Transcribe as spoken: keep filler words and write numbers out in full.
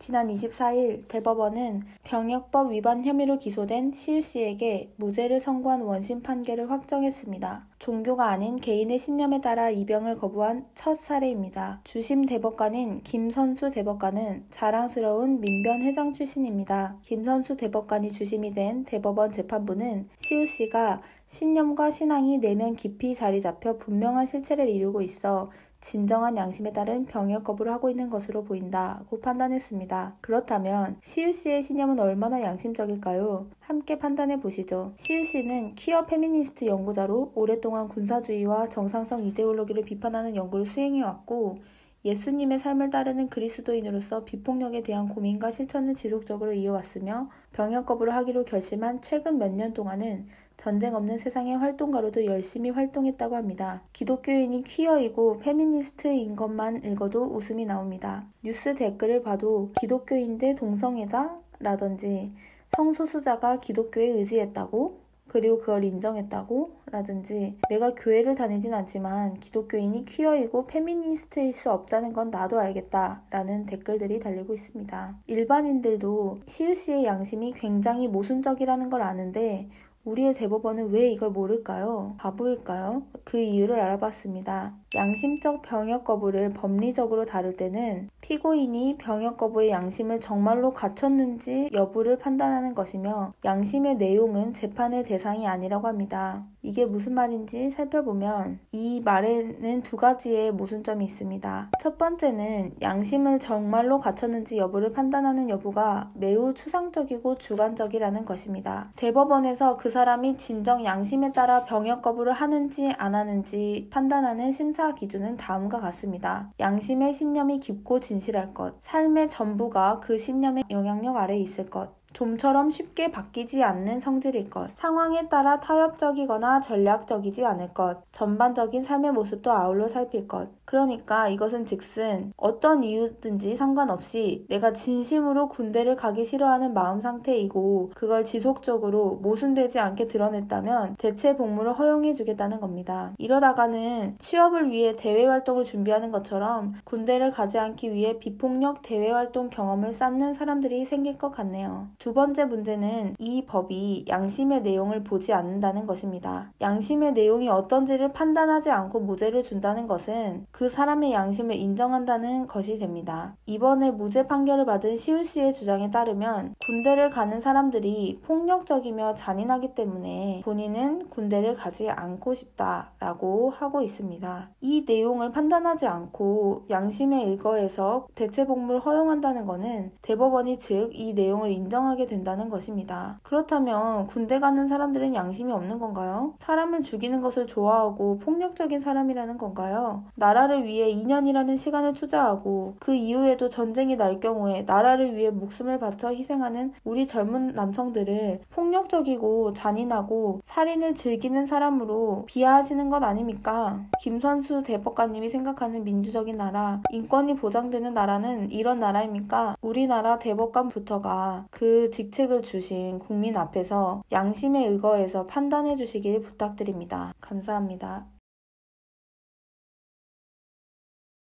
지난 이십사일 대법원은 병역법 위반 혐의로 기소된 시우씨에게 무죄를 선고한 원심 판결을 확정했습니다. 종교가 아닌 개인의 신념에 따라 입영을 거부한 첫 사례입니다. 주심 대법관인 김선수 대법관은 자랑스러운 민변 회장 출신입니다. 김선수 대법관이 주심이 된 대법원 재판부는 시우씨가 신념과 신앙이 내면 깊이 자리 잡혀 분명한 실체를 이루고 있어 진정한 양심에 따른 병역 거부를 하고 있는 것으로 보인다고 판단했습니다. 그렇다면 시우씨의 신념은 얼마나 양심적일까요? 함께 판단해 보시죠. 시우씨는 퀴어 페미니스트 연구자로 오랫동안 군사주의와 정상성 이데올로기를 비판하는 연구를 수행해왔고 예수님의 삶을 따르는 그리스도인으로서 비폭력에 대한 고민과 실천을 지속적으로 이어왔으며 병역 거부를 하기로 결심한 최근 몇 년 동안은 전쟁 없는 세상의 활동가로도 열심히 활동했다고 합니다. 기독교인이 퀴어이고 페미니스트인 것만 읽어도 웃음이 나옵니다. 뉴스 댓글을 봐도 기독교인 대 동성애자라든지 성소수자가 기독교에 의지했다고? 그리고 그걸 인정했다고? 라든지 내가 교회를 다니진 않지만 기독교인이 퀴어이고 페미니스트일 수 없다는 건 나도 알겠다 라는 댓글들이 달리고 있습니다. 일반인들도 시우씨의 양심이 굉장히 모순적이라는 걸 아는데 우리의 대법원은 왜 이걸 모를까요? 바보일까요? 그 이유를 알아봤습니다. 양심적 병역 거부를 법리적으로 다룰 때는 피고인이 병역 거부의 양심을 정말로 갖췄는지 여부를 판단하는 것이며 양심의 내용은 재판의 대상이 아니라고 합니다. 이게 무슨 말인지 살펴보면 이 말에는 두 가지의 모순점이 있습니다. 첫 번째는 양심을 정말로 갖췄는지 여부를 판단하는 여부가 매우 추상적이고 주관적이라는 것입니다. 대법원에서 그 사람이 진정 양심에 따라 병역 거부를 하는지 안 하는지 판단하는 심사 기준은 다음과 같습니다. 양심의 신념이 깊고 진실할 것, 삶의 전부가 그 신념의 영향력 아래에 있을 것, 좀처럼 쉽게 바뀌지 않는 성질일 것, 상황에 따라 타협적이거나 전략적이지 않을 것, 전반적인 삶의 모습도 아울러 살필 것. 그러니까 이것은 즉슨 어떤 이유든지 상관없이 내가 진심으로 군대를 가기 싫어하는 마음 상태이고 그걸 지속적으로 모순되지 않게 드러냈다면 대체 복무를 허용해 주겠다는 겁니다. 이러다가는 취업을 위해 대외활동을 준비하는 것처럼 군대를 가지 않기 위해 비폭력 대외활동 경험을 쌓는 사람들이 생길 것 같네요. 두 번째 문제는 이 법이 양심의 내용을 보지 않는다는 것입니다. 양심의 내용이 어떤지를 판단하지 않고 무죄를 준다는 것은 그 사람의 양심을 인정한다는 것이 됩니다. 이번에 무죄 판결을 받은 시우씨의 주장에 따르면 군대를 가는 사람들이 폭력적이며 잔인하기 때문에 본인은 군대를 가지 않고 싶다라고 하고 있습니다. 이 내용을 판단하지 않고 양심에 의거해서 대체 복무를 허용한다는 것은 대법원이 즉 이 내용을 인정하게 하게 된다는 것입니다. 그렇다면 군대 가는 사람들은 양심이 없는 건가요? 사람을 죽이는 것을 좋아하고 폭력적인 사람이라는 건가요? 나라를 위해 이 년이라는 시간을 투자하고 그 이후에도 전쟁이 날 경우에 나라를 위해 목숨을 바쳐 희생하는 우리 젊은 남성들을 폭력적이고 잔인하고 살인을 즐기는 사람으로 비하하시는 것 아닙니까? 김선수 대법관님이 생각하는 민주적인 나라, 인권이 보장되는 나라는 이런 나라입니까? 우리나라 대법관부터가 그 직책을 주신 국민 앞에서 양심에 의거해서 판단해 주시길 부탁드립니다. 감사합니다.